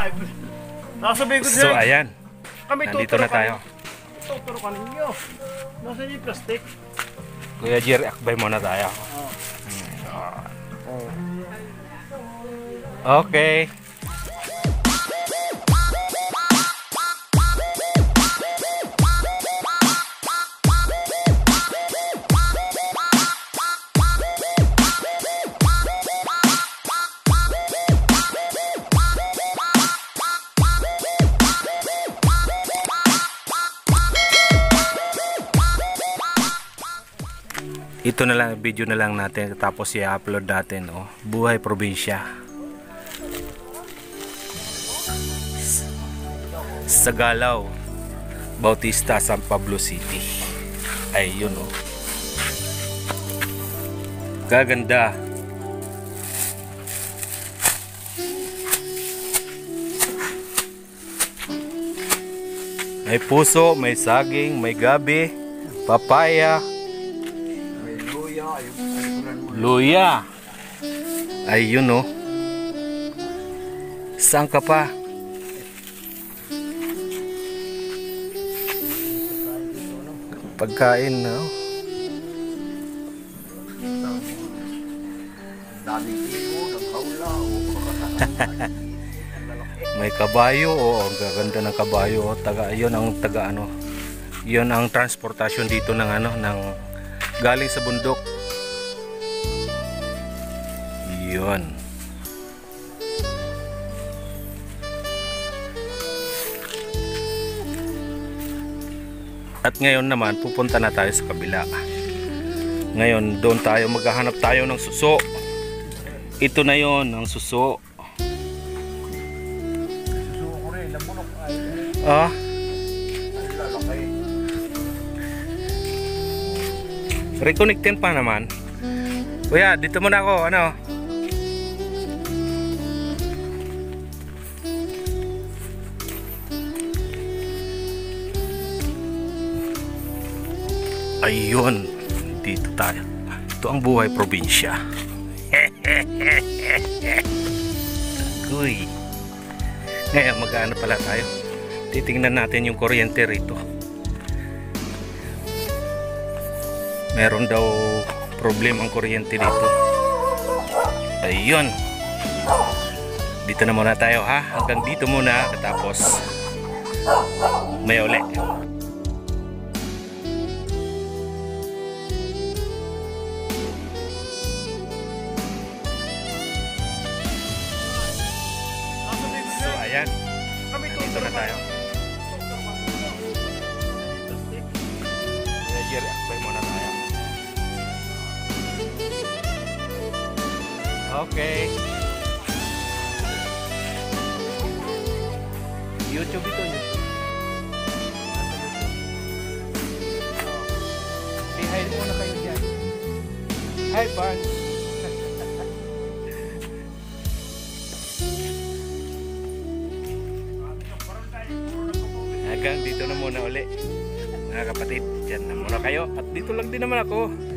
Nakasabihin ko So ayan, kami nandito na tayo. Tuturo ka ninyo. Nasaan yung plastic? Kuya Jerry, akbay muna tayo. Okay. Ito na lang, video na lang natin tapos i-upload natin, oh. Buhay probinsya. Sagalaw, Bautista, San Pablo City. Ay, yun, oh. Gaganda. May puso, may saging, may gabi, papaya, luya. Ay, yun, oh. Saan ka pa? Pagkain, no? May kabayo, oh. Ang gaganda ng kabayo, oh. Yun ang ano. Yun ang transportasyon dito ng ano, ng galing sa bundok. Yun. At ngayon naman pupunta na tayo sa kabila. Ngayon doon tayo maghahanap tayo ng suso. Ito na yon ang suso. Ah. Reconnectin pa naman. Kuya, dito muna ako, ano? Ayun, dito tayo. Ito ang buhay probinsya. Uy. Ngayon, mag-ano pala tayo. Titingnan natin yung kuryente rito. Meron daw problem ang kuryente dito. Ayun. Dito na muna tayo, ha. Hanggang dito muna. Tapos may uli. So ayan. Dito na tayo. Jerry, akbay muna tayo. Okay. YouTube ito, YouTube. Say hi muna kayo dyan. Hi, Pan. Hanggang dito na muna uli. Mga kapatid, dyan na muna kayo. At dito lang din naman ako.